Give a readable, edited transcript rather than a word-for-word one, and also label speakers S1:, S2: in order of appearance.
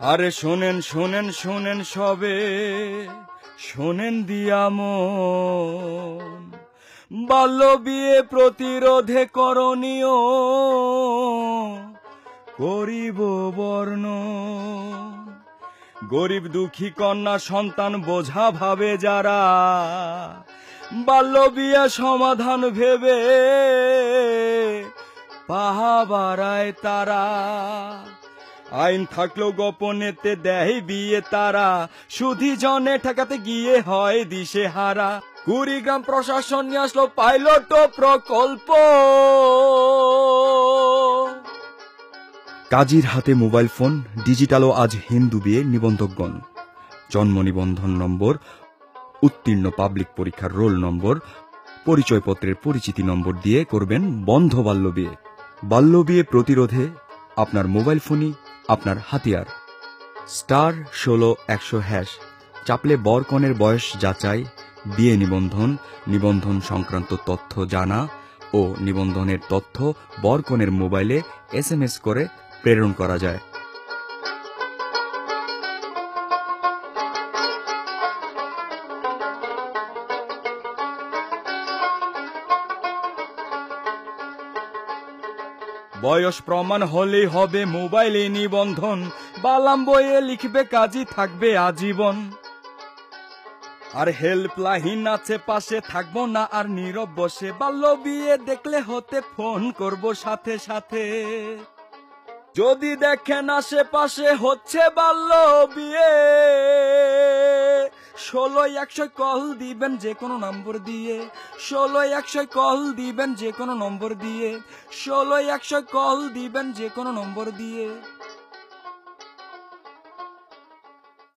S1: আরে শোনেন শোনেন শোনেন সবে, শোনেন দিয়া মন, বাল্য বিয়ে প্রতিরোধে করণীয় করিব বর্ণন। গরিব দুঃখী কন্যা সন্তান বোঝা ভাবে যারা, বাল্য বিয়ে সমাধান ভেবে পাহা বাড়ায় তারা। আইন থাকলেও গোপনেতে দেয় বিয়ে তারা, সুধি জনে ঠেকাতে গিয়ে হয় দিশে হারা। কুড়িগ্রাম প্রশাসন নিয়ে আসলো পাইলট প্রকল্প, কাজীর হাতে মোবাইল ফোন, ডিজিটালও আজ হিন্দু বিয়ে নিবন্ধকগণ। জন্ম নিবন্ধন নম্বর, উত্তীর্ণ পাবলিক পরীক্ষার রোল নম্বর, পরিচয়পত্রের পরিচিতি নম্বর দিয়ে করবেন বন্ধ বাল্য বিয়ে। বাল্য বিয়ে প্রতিরোধে আপনার মোবাইল ফোনই আপনার হাতিয়ার। *16 চাপলে বরকনের বয়স যাচাই, বিয়ে নিবন্ধন, নিবন্ধন সংক্রান্ত তথ্য জানা ও নিবন্ধনের তথ্য বরকনের মোবাইলে SMS করে প্রেরণ করা যায়। বয়স প্রমাণ হলেই হবে মোবাইলে নিবন্ধন, বালাম বইয়ে লিখবে কাজী থাকবে আজীবন। আর হেল্পলাইন আছে পাশে, থাকবো না আর নীরব বসে, বাল্য বিয়ে দেখলে হতে ফোন করব সাথে সাথে। যদি দেখেন আশেপাশে হচ্ছে বাল্য বিয়ে, 16100 কল দিবেন যে কোনো নম্বর দিয়ে, 16100 কল দিবেন যে কোনো নম্বর দিয়ে, 16100 কল দিবেন যে কোনো নম্বর দিয়ে।